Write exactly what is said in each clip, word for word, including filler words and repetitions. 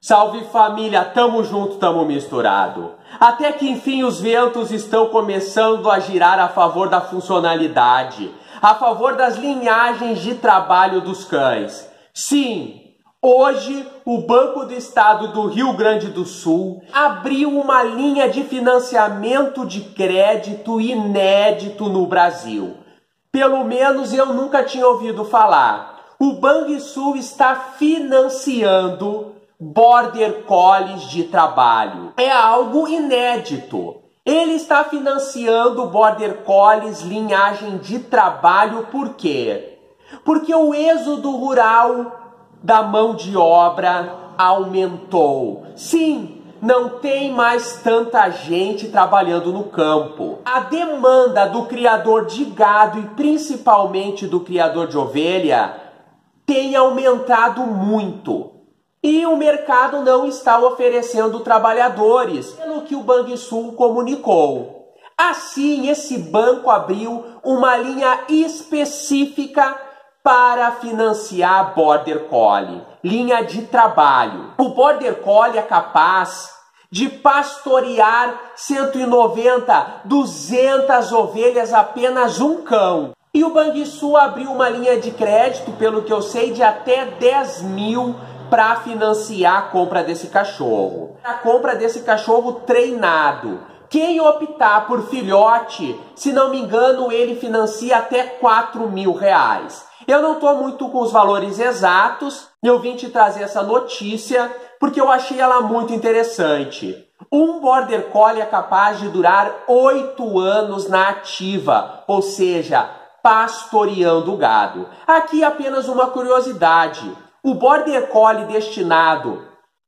Salve família, tamo junto, tamo misturado. Até que enfim os ventos estão começando a girar a favor da funcionalidade, a favor das linhagens de trabalho dos cães. Sim, hoje o Banco do Estado do Rio Grande do Sul abriu uma linha de financiamento de crédito inédito no Brasil. Pelo menos eu nunca tinha ouvido falar. O Banrisul está financiando Border Collies de trabalho. É algo inédito. Ele está financiando Border Collies linhagem de trabalho por quê? Porque o êxodo rural da mão de obra aumentou. Sim, não tem mais tanta gente trabalhando no campo. A demanda do criador de gado e principalmente do criador de ovelha tem aumentado muito. E o mercado não está oferecendo trabalhadores, pelo que o Banrisul comunicou. Assim, esse banco abriu uma linha específica para financiar Border Collie, linha de trabalho. O Border Collie é capaz de pastorear cento e noventa, duzentas ovelhas apenas um cão. E o Banrisul abriu uma linha de crédito, pelo que eu sei, de até dez mil para financiar a compra desse cachorro. A compra desse cachorro treinado. Quem optar por filhote, se não me engano, ele financia até quatro mil reais. Eu não estou muito com os valores exatos, eu vim te trazer essa notícia porque eu achei ela muito interessante. Um Border Collie é capaz de durar oito anos na ativa, ou seja, pastoreando o gado. Aqui apenas uma curiosidade. O Border Collie destinado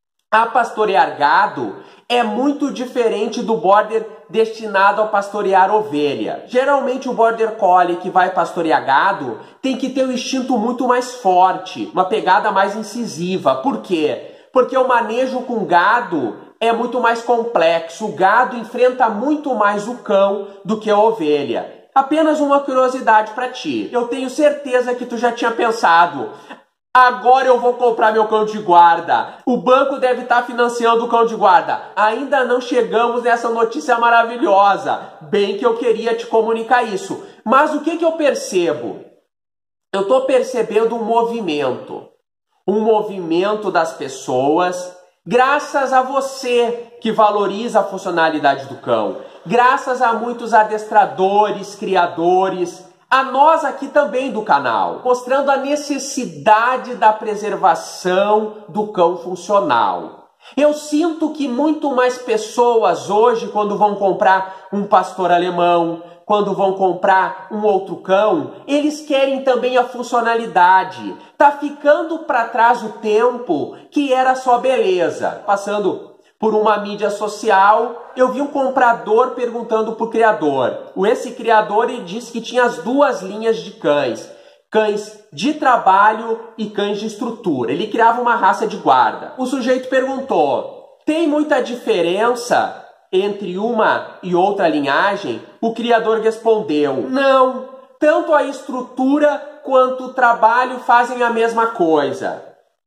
a pastorear gado é muito diferente do Border destinado a pastorear ovelha. Geralmente o Border Collie que vai pastorear gado tem que ter um instinto muito mais forte, uma pegada mais incisiva. Por quê? Porque o manejo com gado é muito mais complexo. O gado enfrenta muito mais o cão do que a ovelha. Apenas uma curiosidade para ti. Eu tenho certeza que tu já tinha pensado: agora eu vou comprar meu cão de guarda. O banco deve estar financiando o cão de guarda. Ainda não chegamos nessa notícia maravilhosa. Bem que eu queria te comunicar isso. Mas o que, que eu percebo? Eu estou percebendo um movimento. Um movimento das pessoas, graças a você que valoriza a funcionalidade do cão. Graças a muitos adestradores, criadores, a nós aqui também do canal, mostrando a necessidade da preservação do cão funcional. Eu sinto que muito mais pessoas hoje, quando vão comprar um pastor alemão, quando vão comprar um outro cão, eles querem também a funcionalidade. Tá ficando para trás o tempo que era só beleza. Passando por uma mídia social, eu vi um comprador perguntando para o criador. Esse criador ele disse que tinha as duas linhas de cães. Cães de trabalho e cães de estrutura. Ele criava uma raça de guarda. O sujeito perguntou: tem muita diferença entre uma e outra linhagem? O criador respondeu: não. Tanto a estrutura quanto o trabalho fazem a mesma coisa.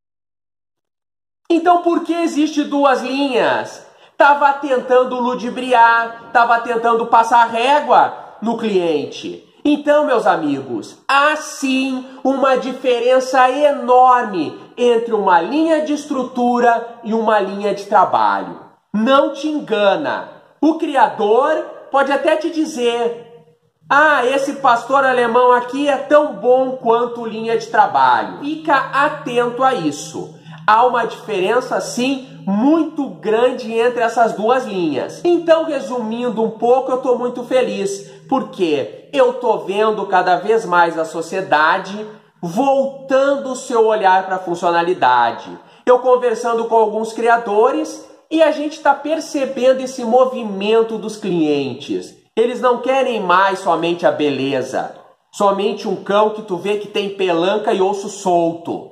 Então por que existe duas linhas? Tava tentando ludibriar, tava tentando passar régua no cliente. Então, meus amigos, há sim uma diferença enorme entre uma linha de estrutura e uma linha de trabalho. Não te engana. O criador pode até te dizer: ah, esse pastor alemão aqui é tão bom quanto linha de trabalho. Fica atento a isso. Há uma diferença, sim, muito grande entre essas duas linhas. Então, resumindo um pouco, eu estou muito feliz, porque eu estou vendo cada vez mais a sociedade voltando o seu olhar para a funcionalidade. Eu conversando com alguns criadores e a gente está percebendo esse movimento dos clientes. Eles não querem mais somente a beleza, somente um cão que tu vê que tem pelanca e osso solto.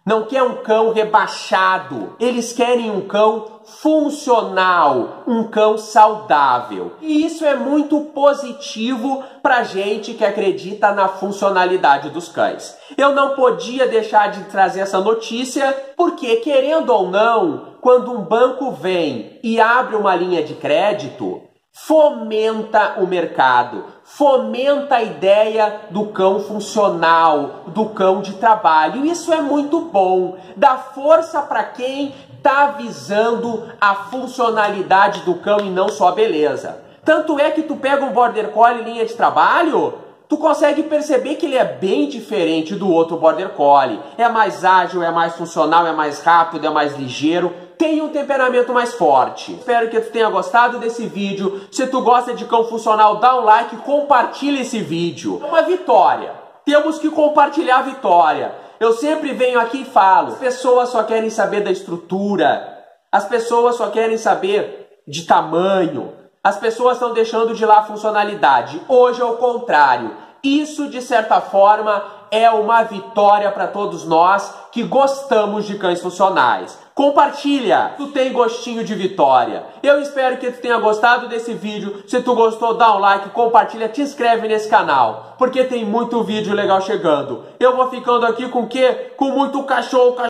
não quer um cão rebaixado. Eles querem um cão funcional, um cão saudável. E isso é muito positivo pra gente que acredita na funcionalidade dos cães. Eu não podia deixar de trazer essa notícia, porque, querendo ou não, quando um banco vem e abre uma linha de crédito, fomenta o mercado, fomenta a ideia do cão funcional, do cão de trabalho. Isso é muito bom, dá força para quem está visando a funcionalidade do cão e não só a beleza. Tanto é que tu pega um Border Collie linha de trabalho, tu consegue perceber que ele é bem diferente do outro Border Collie. É mais ágil, é mais funcional, é mais rápido, é mais ligeiro, tem um temperamento mais forte. Espero que tu tenha gostado desse vídeo. Se tu gosta de cão funcional, dá um like, compartilha esse vídeo. É uma vitória. Temos que compartilhar a vitória. Eu sempre venho aqui e falo, as pessoas só querem saber da estrutura, as pessoas só querem saber de tamanho, as pessoas estão deixando de lado a funcionalidade. Hoje é o contrário. Isso, de certa forma, é uma vitória para todos nós que gostamos de cães funcionais. Compartilha, tu tem gostinho de vitória. Eu espero que tu tenha gostado desse vídeo. Se tu gostou, dá um like, compartilha, te inscreve nesse canal, porque tem muito vídeo legal chegando. Eu vou ficando aqui com o quê? Com muito cachorro, cachorro.